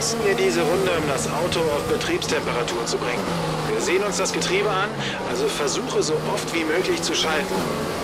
nutzen wir diese Runde, um das Auto auf Betriebstemperatur zu bringen. Wir sehen uns das Getriebe an, also versuche so oft wie möglich zu schalten.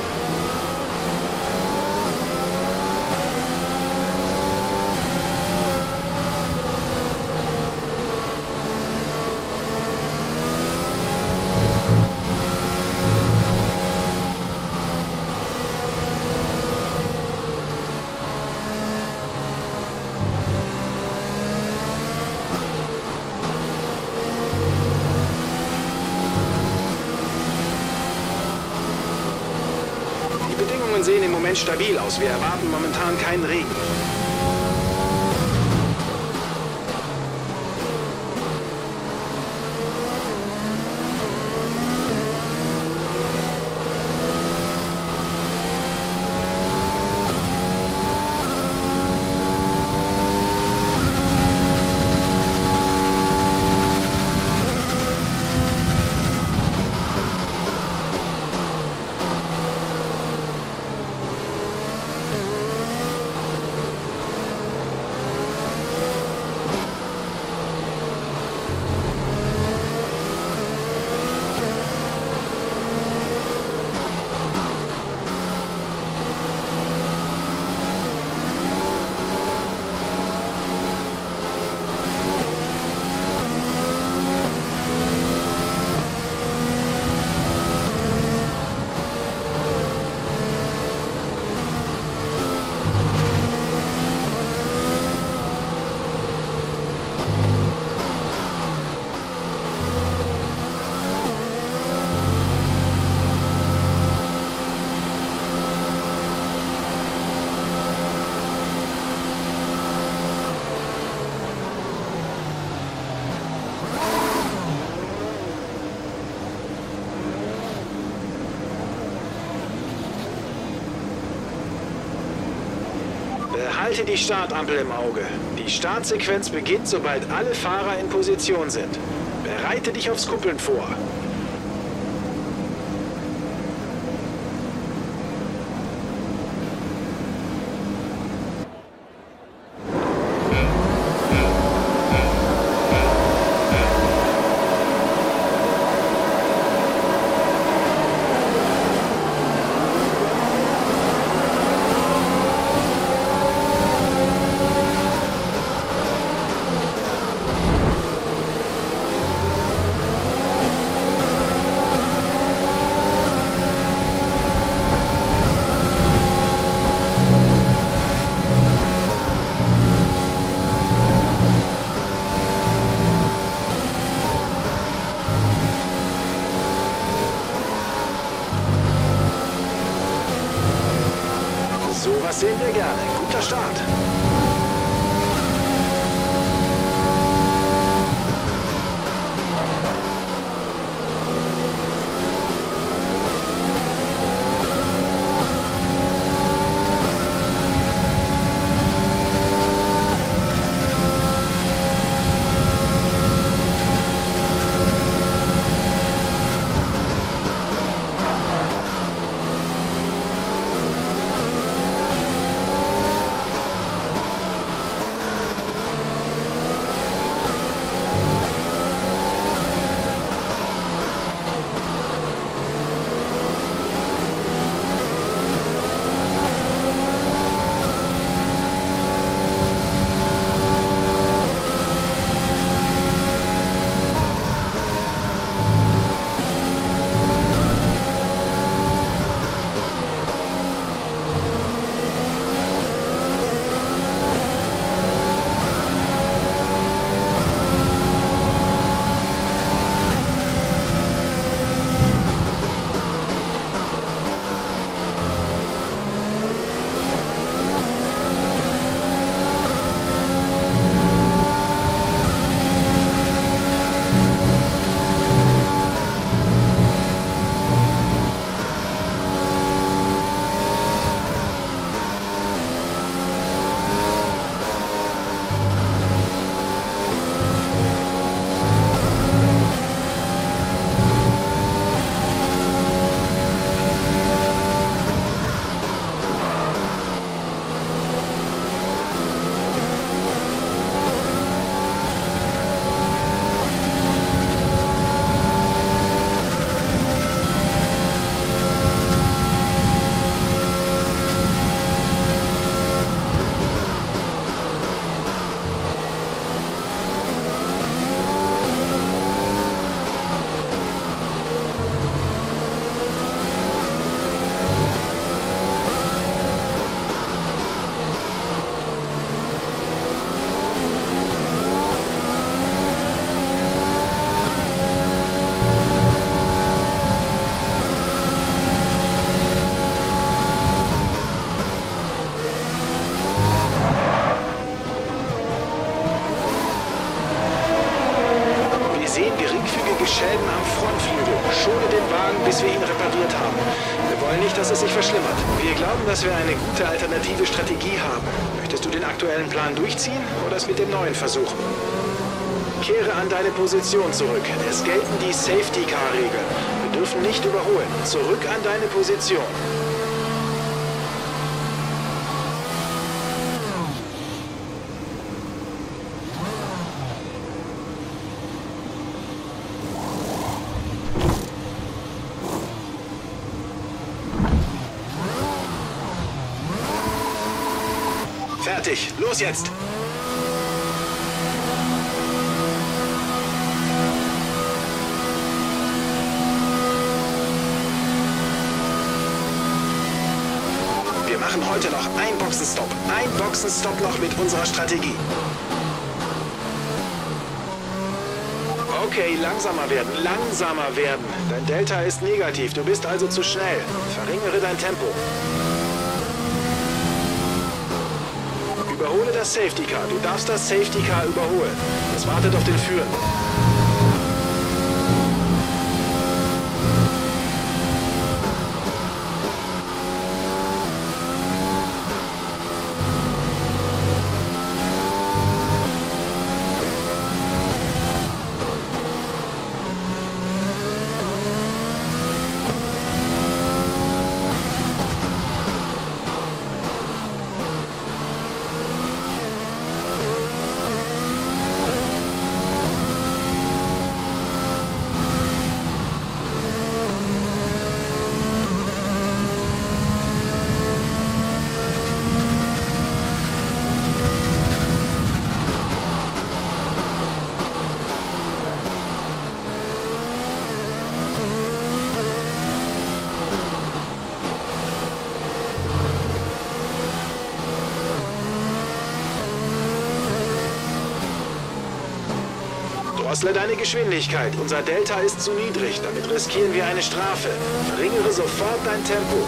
Die Bedingungen sehen im Moment stabil aus. Wir erwarten momentan keinen Regen. Behalte die Startampel im Auge. Die Startsequenz beginnt, sobald alle Fahrer in Position sind. Bereite dich aufs Kuppeln vor. Sowas sehen wir gerne. Guter Start. sehen geringfügige Schäden am Frontflügel. Schone den Wagen, bis wir ihn repariert haben. Wir wollen nicht, dass es sich verschlimmert. Wir glauben, dass wir eine gute alternative Strategie haben. Möchtest du den aktuellen Plan durchziehen oder es mit dem neuen versuchen? Kehre an deine Position zurück. Es gelten die Safety-Car-Regeln. Wir dürfen nicht überholen. Zurück an deine Position. Fertig. Los jetzt! Wir machen heute noch einen Boxenstopp. Ein Boxenstopp noch mit unserer Strategie. Okay, langsamer werden, langsamer werden. Dein Delta ist negativ, du bist also zu schnell. Verringere dein Tempo. Überhole das Safety Car. Du darfst das Safety Car überholen. Es wartet auf den Führenden. Drossle deine Geschwindigkeit. Unser Delta ist zu niedrig. Damit riskieren wir eine Strafe. Verringere sofort dein Tempo.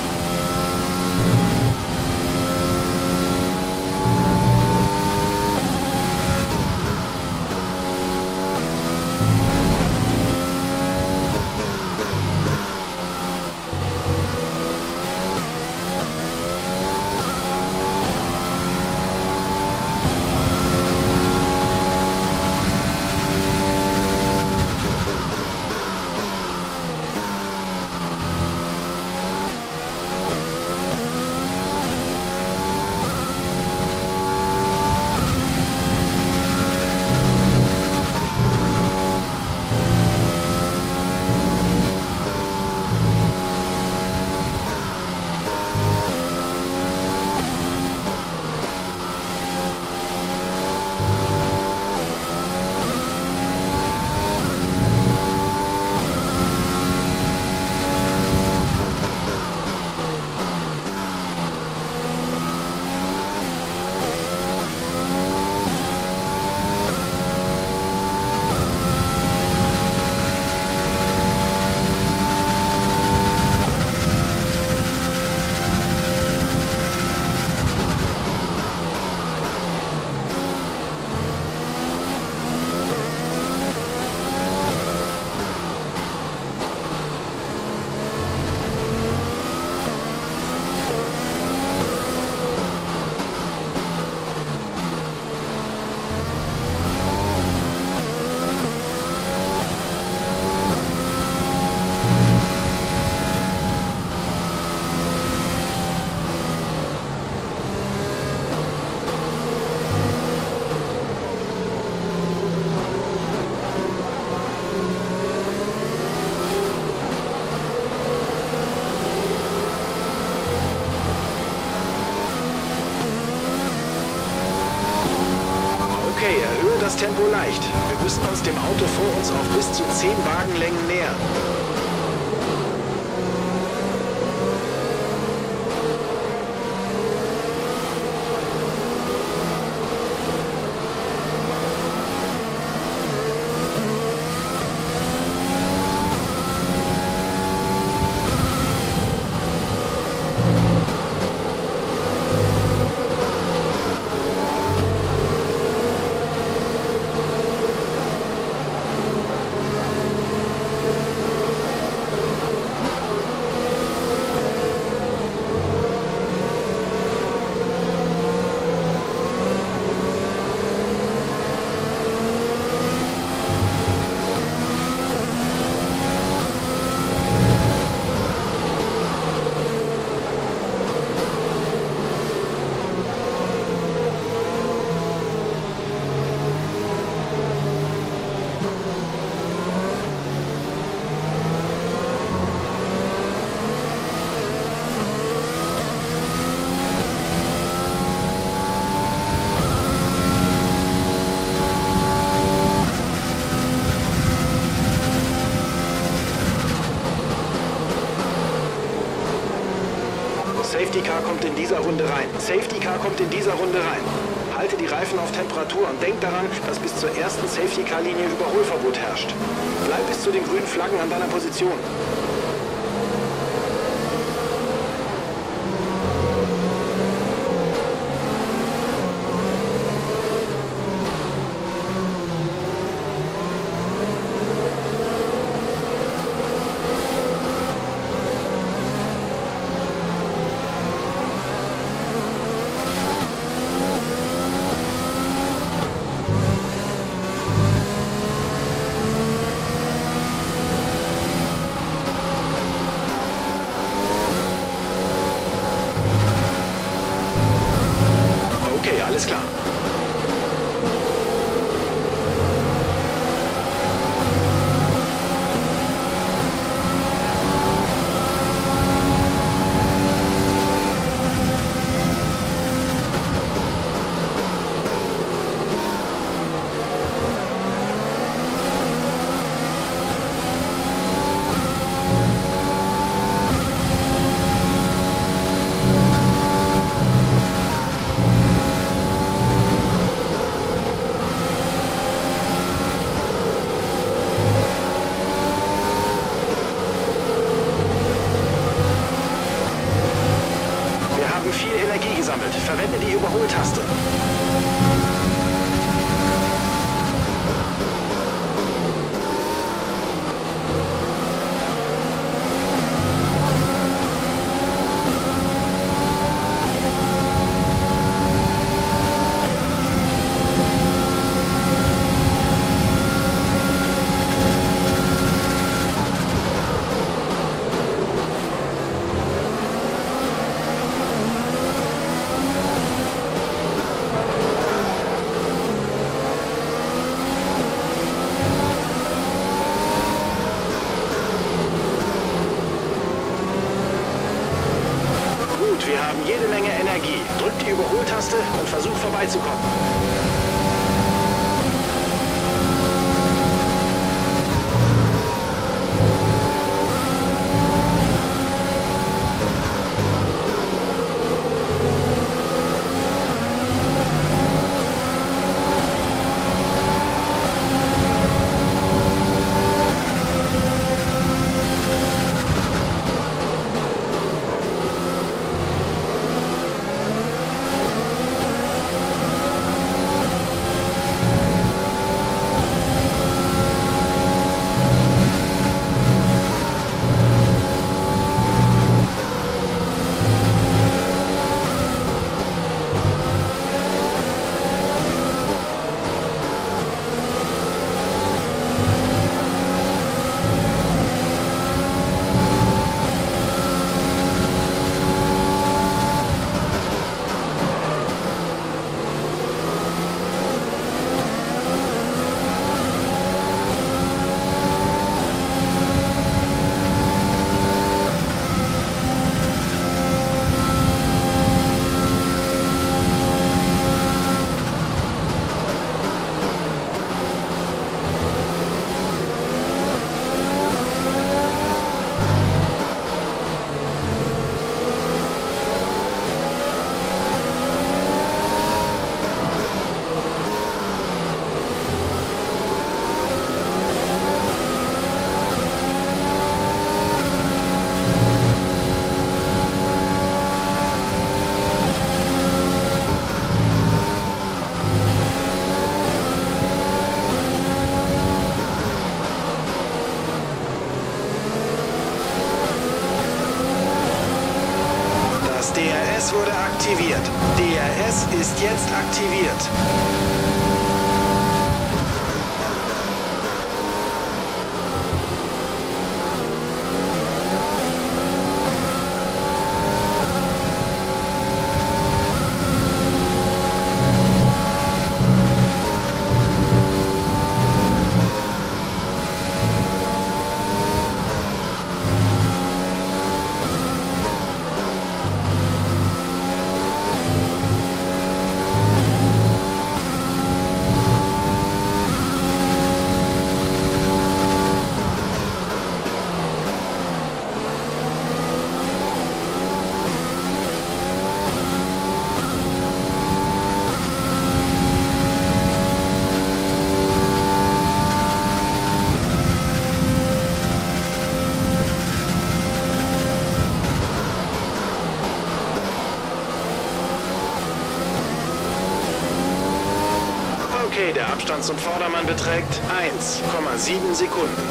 Okay, erhöhe das Tempo leicht. Wir müssen uns dem Auto vor uns auf bis zu 10 Wagenlängen nähern. Safety Car kommt in dieser Runde rein. Safety Car kommt in dieser Runde rein. Halte die Reifen auf Temperatur und denk daran, dass bis zur ersten Safety Car Linie Überholverbot herrscht. Bleib bis zu den grünen Flaggen an deiner Position. Okay, alles klar. Viel Energie gesammelt. Verwende die Überholtaste. Wir haben jede Menge Energie. Drück die Überholtaste und versuch vorbeizukommen. DRS wurde aktiviert. DRS ist jetzt aktiviert. Hintermanns und Vordermann beträgt 1,7 Sekunden.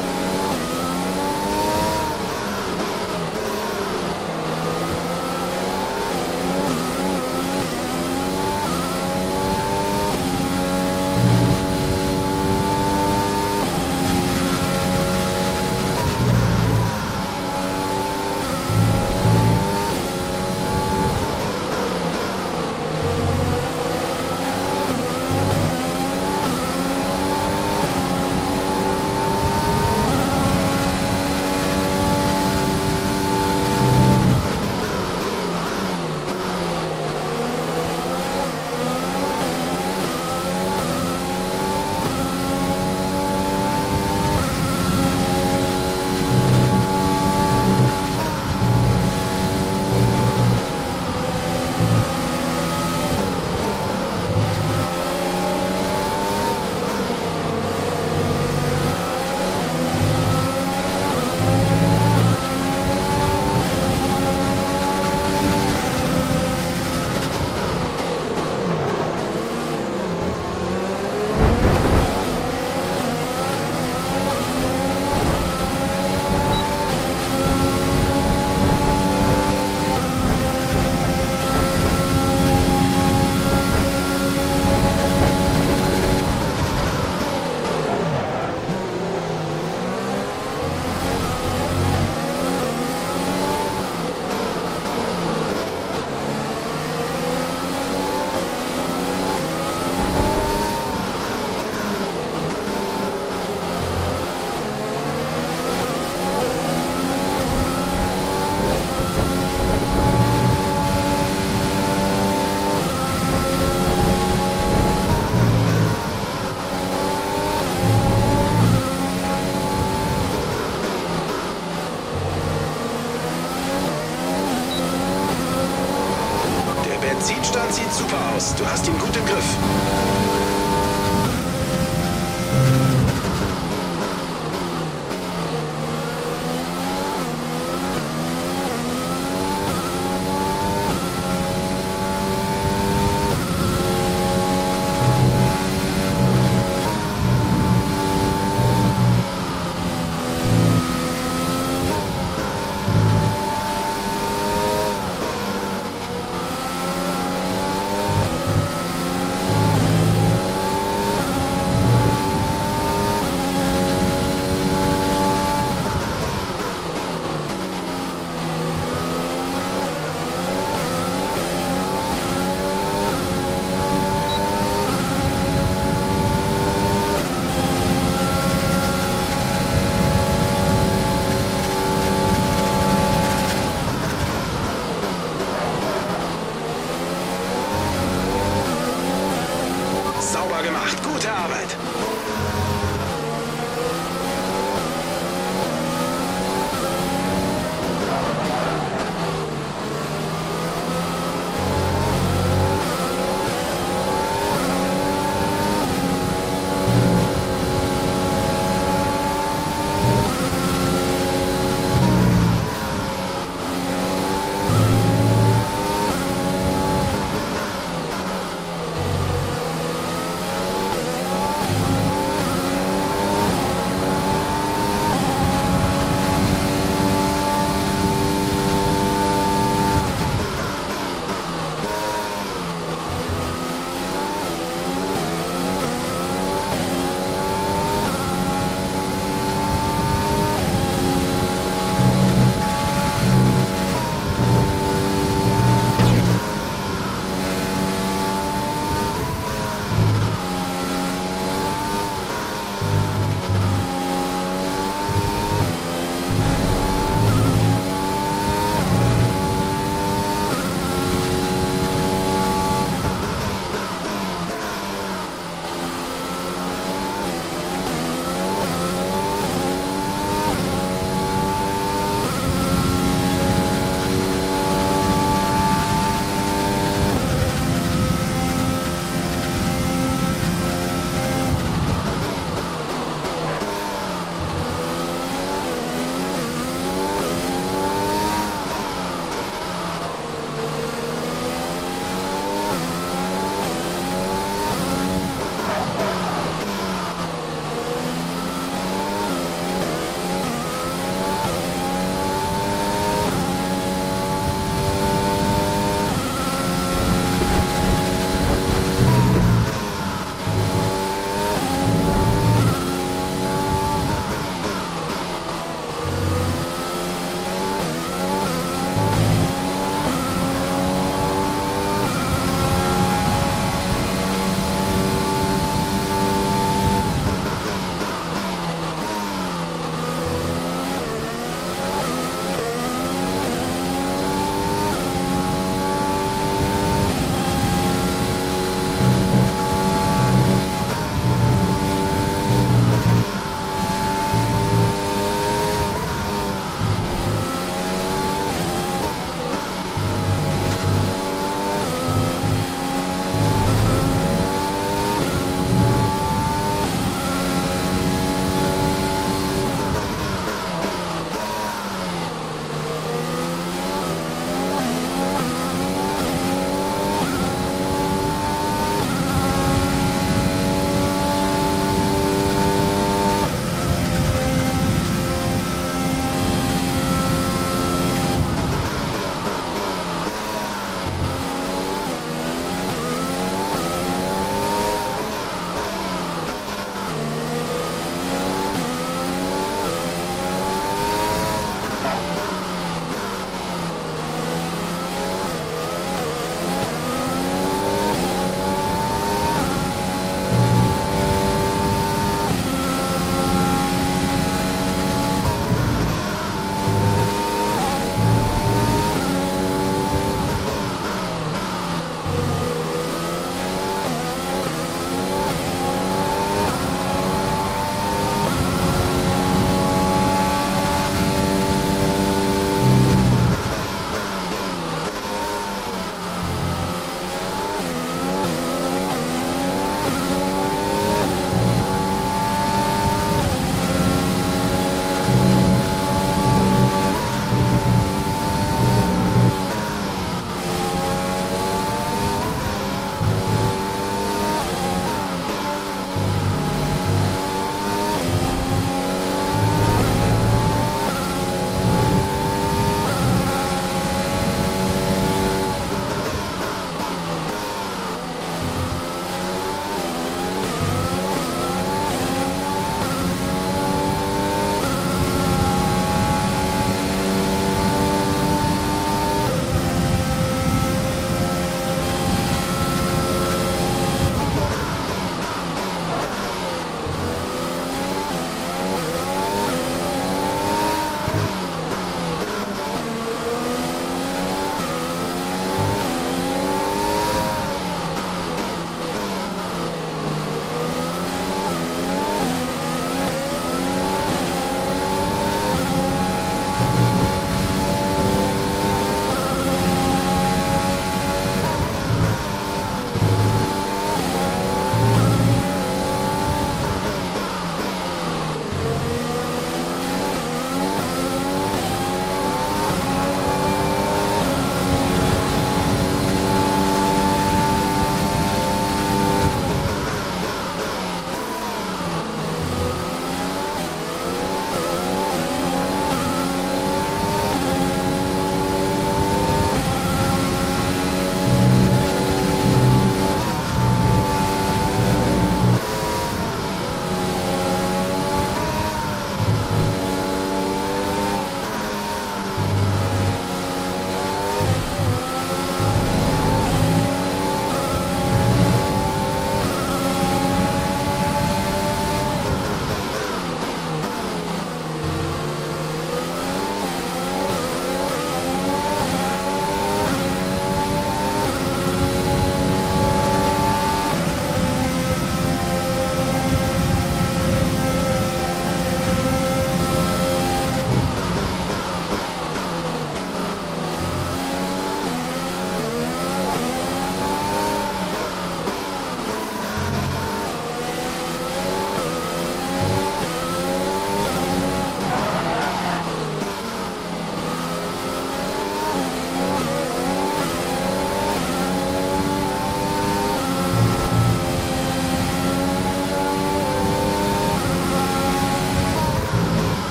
Benzinstand sieht super aus. Du hast ihn gut im Griff.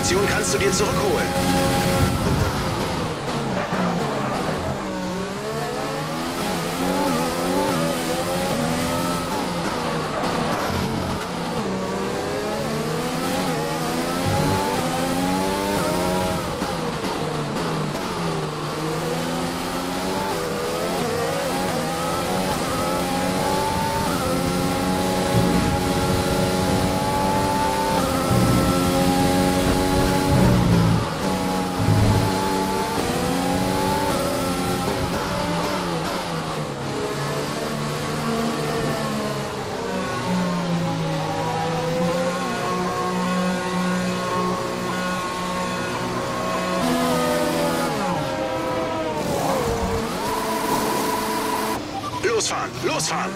Munition kannst du dir zurückholen. Losfahren! Losfahren!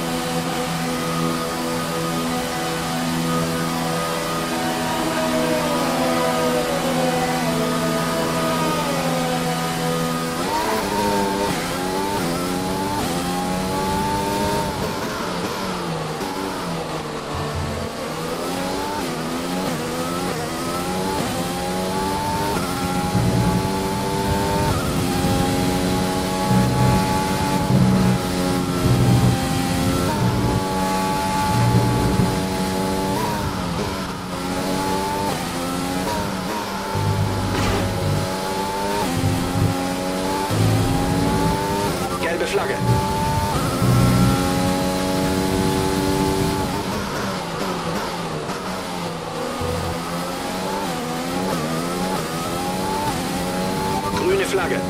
Flagge. Grüne Flagge.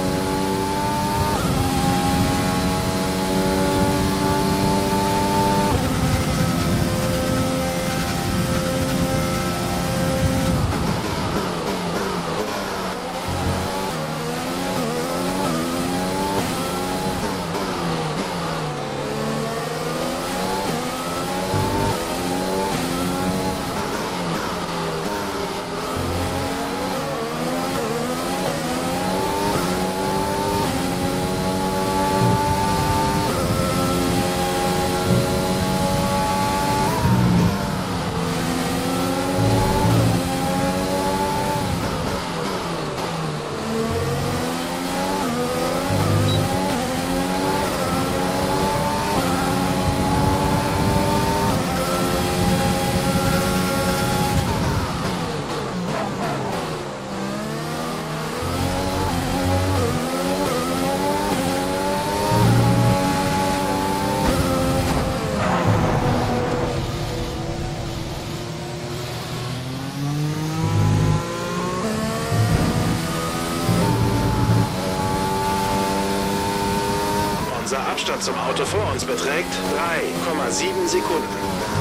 Unser Abstand zum Auto vor uns beträgt 3,7 Sekunden.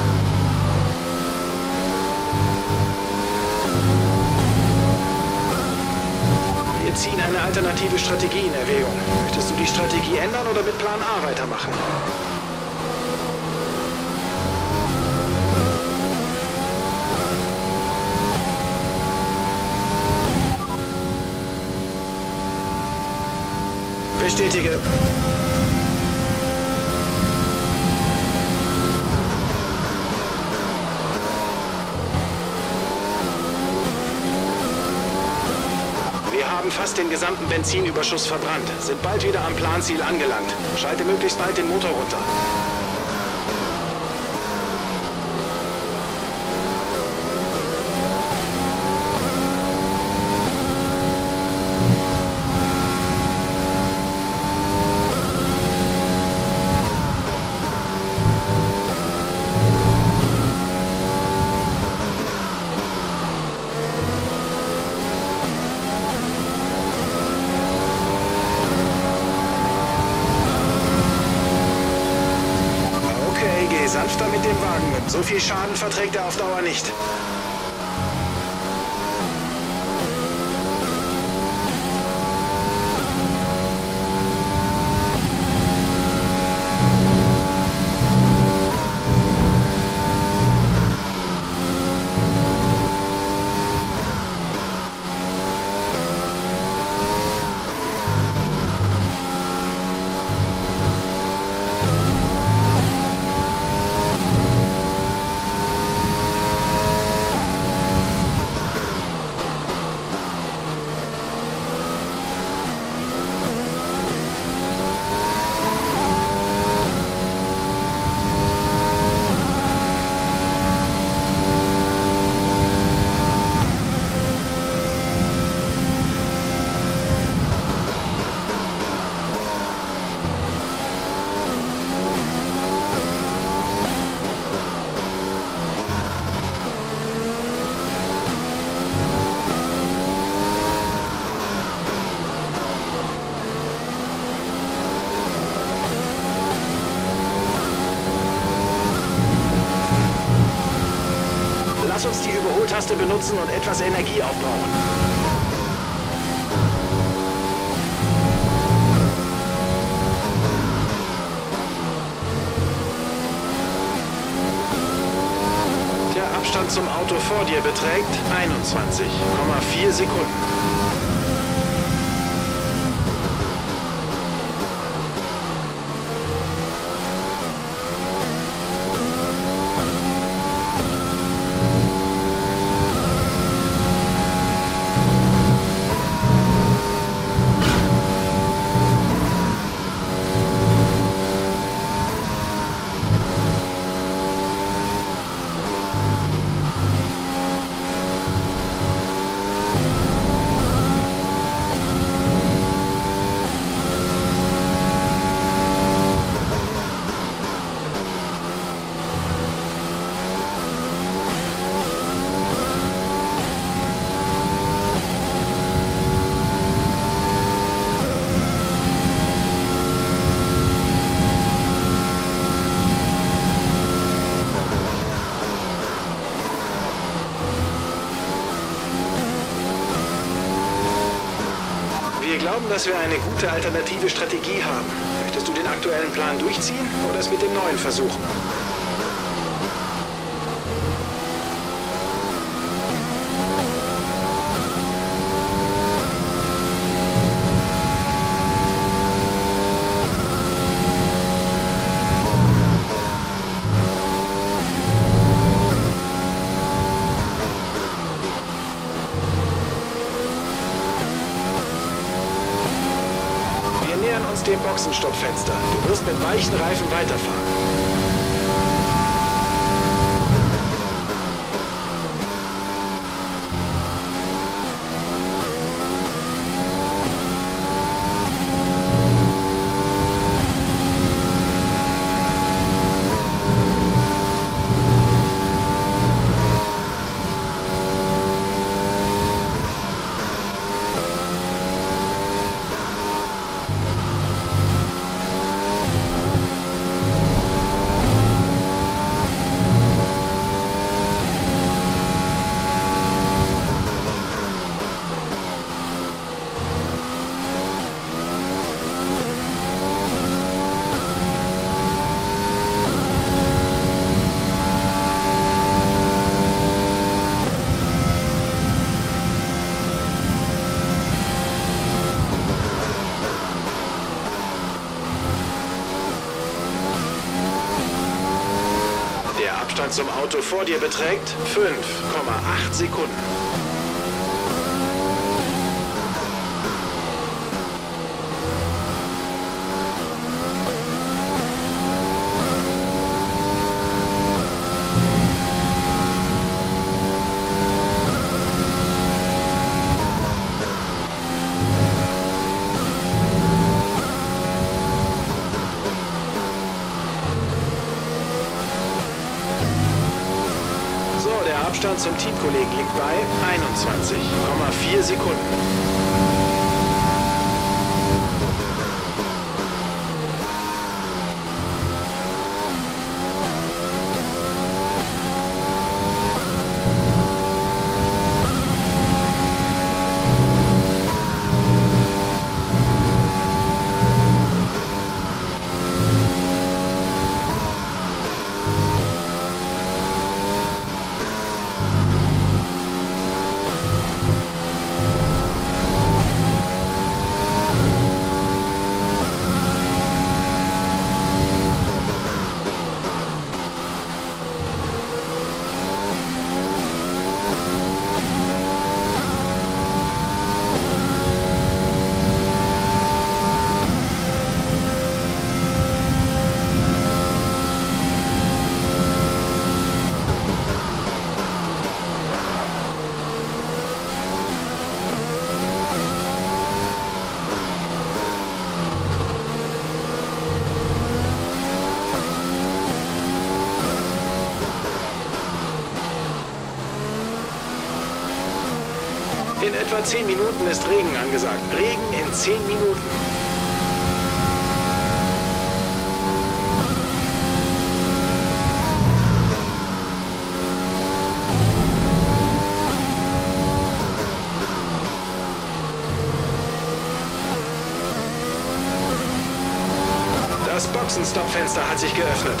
Wir ziehen eine alternative Strategie in Erwägung. Möchtest du die Strategie ändern oder mit Plan A weitermachen? Bestätige. Wir haben fast den gesamten Benzinüberschuss verbrannt, sind bald wieder am Planziel angelangt. Schalte möglichst bald den Motor runter. Sanfter mit dem Wagen. So viel Schaden verträgt er auf Dauer nicht. Taste benutzen und etwas Energie aufbrauchen. Der Abstand zum Auto vor dir beträgt 21,4 Sekunden. Wir glauben, dass wir eine gute alternative Strategie haben. Möchtest du den aktuellen Plan durchziehen oder es mit dem neuen versuchen? Dem Boxenstoppfenster. Du wirst mit weichen Reifen weiterfahren. Der Abstand zum Auto vor dir beträgt 5,8 Sekunden. Der Abstand zum Teamkollegen liegt bei 21,4 Sekunden. In etwa 10 Minuten ist Regen angesagt. Regen in 10 Minuten. Das Boxenstoppfenster hat sich geöffnet.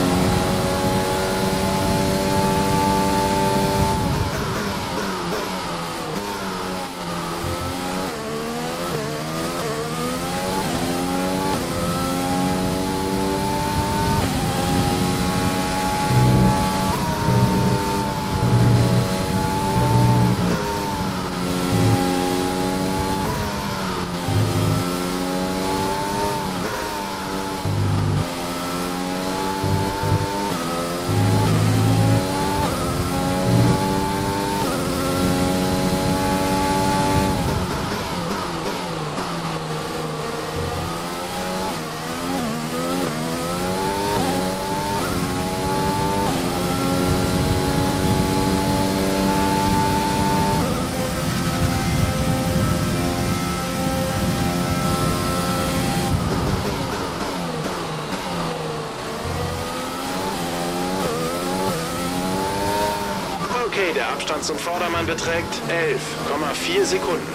Okay, der Abstand zum Vordermann beträgt 11,4 Sekunden.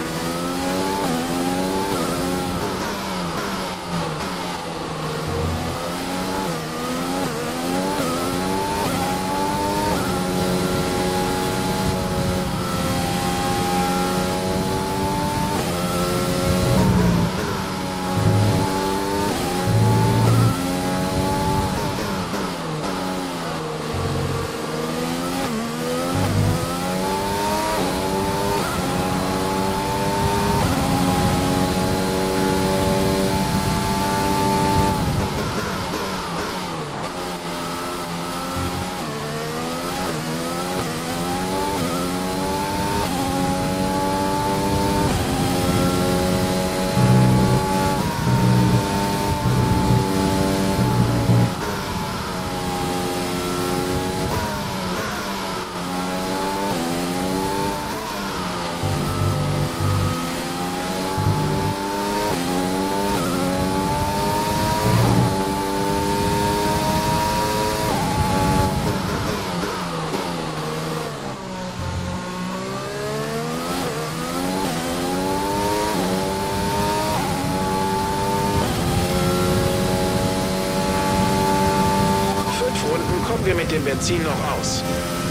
Kommen wir mit dem Benzin noch aus.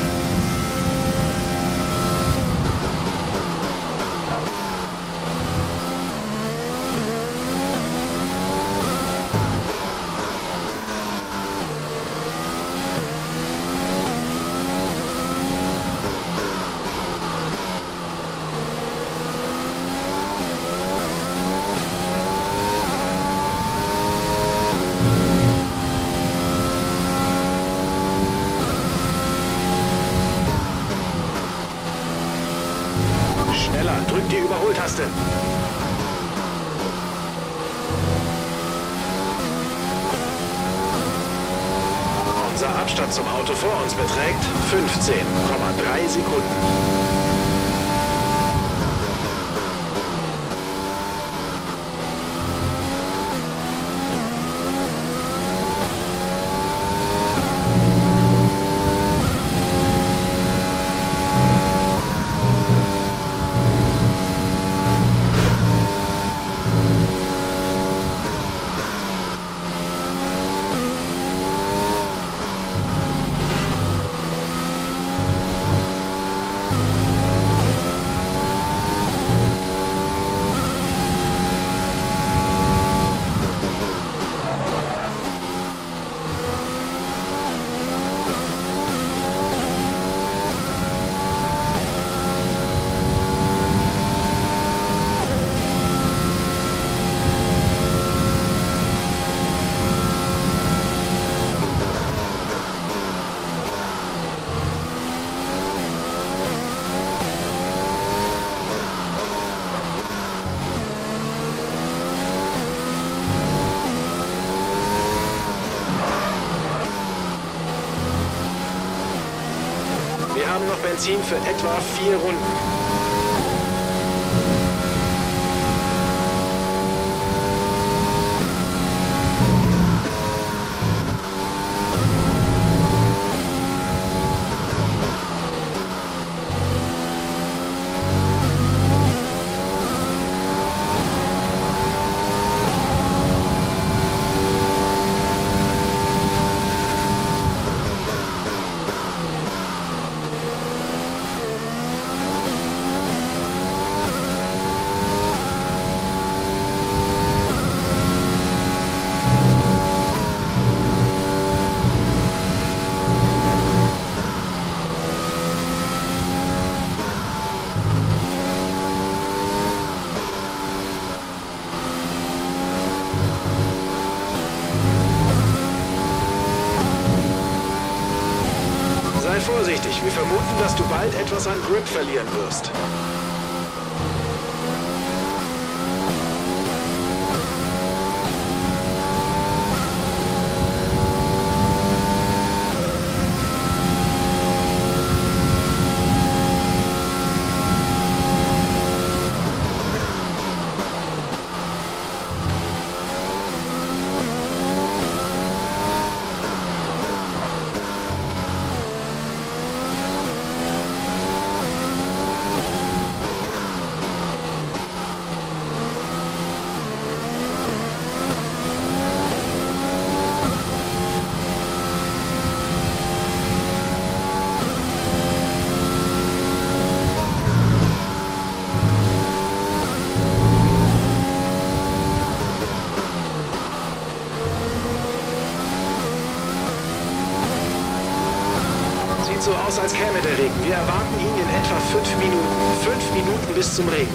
Drück die Überholtaste. Unser Abstand zum Auto vor uns beträgt 15,3 Sekunden. Wir haben noch Benzin für etwa 4 Runden. vorsichtig. Wir vermuten, dass du bald etwas an Grip verlieren wirst. So aus, als käme der Regen. Wir erwarten ihn in etwa 5 Minuten. 5 Minuten bis zum Regen.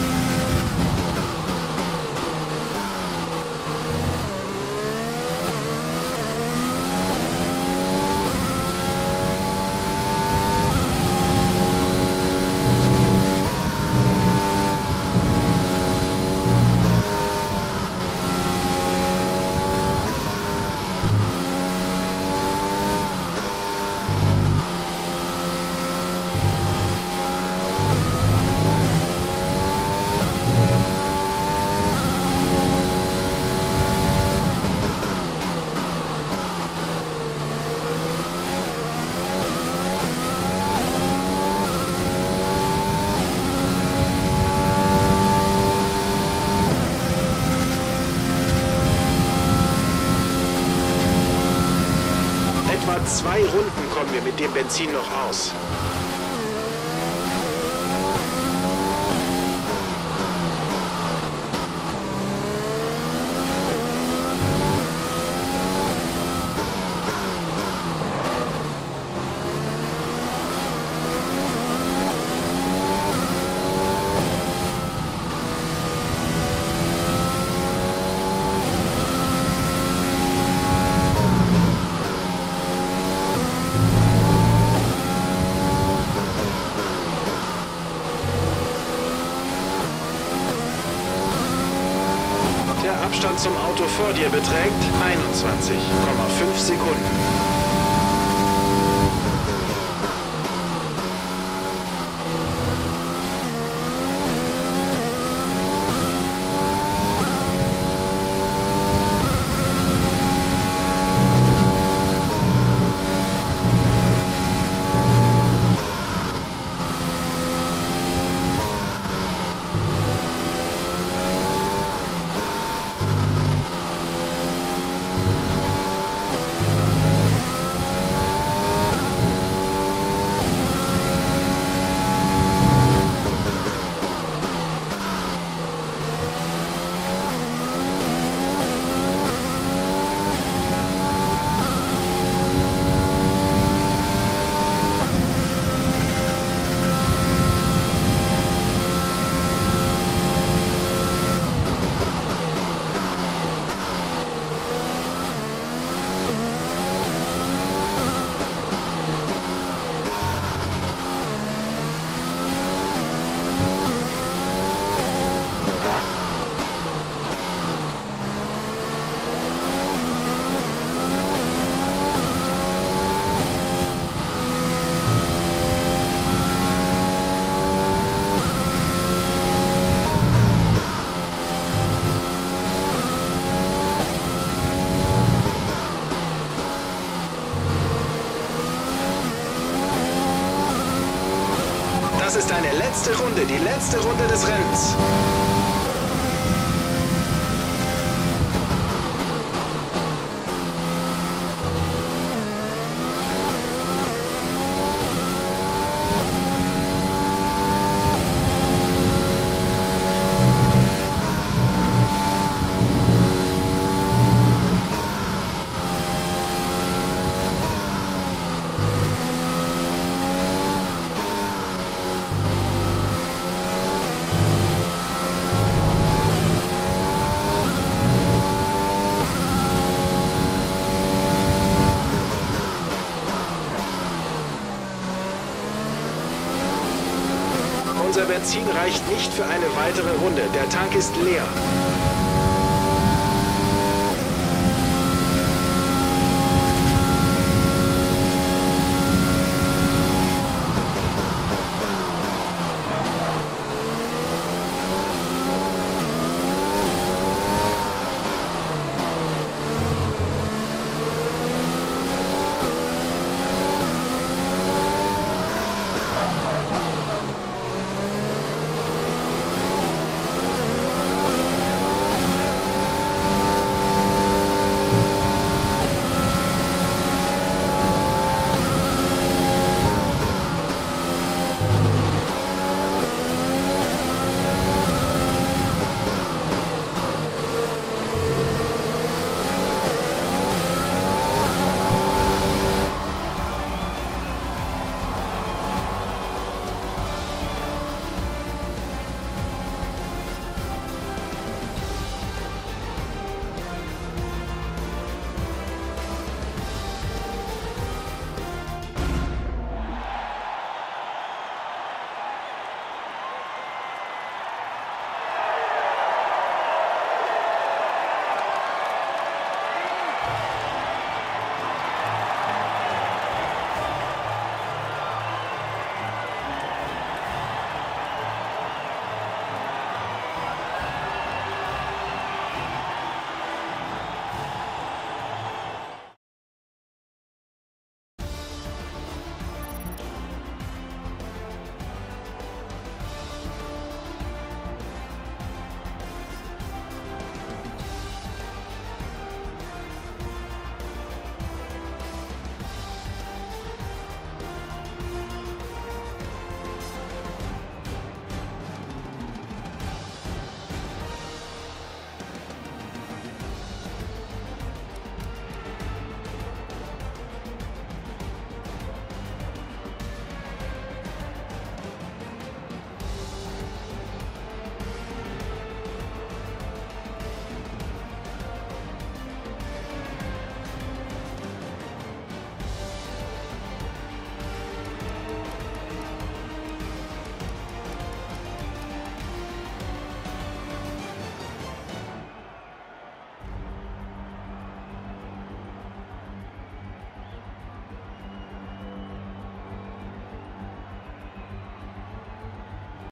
Etwa 2 Runden kommen wir mit dem Benzin noch aus. Der Abstand zum Auto vor dir beträgt 21,5 Sekunden. Das ist deine letzte Runde, die letzte Runde des Rennens. Unser Benzin reicht nicht für eine weitere Runde. Der Tank ist leer.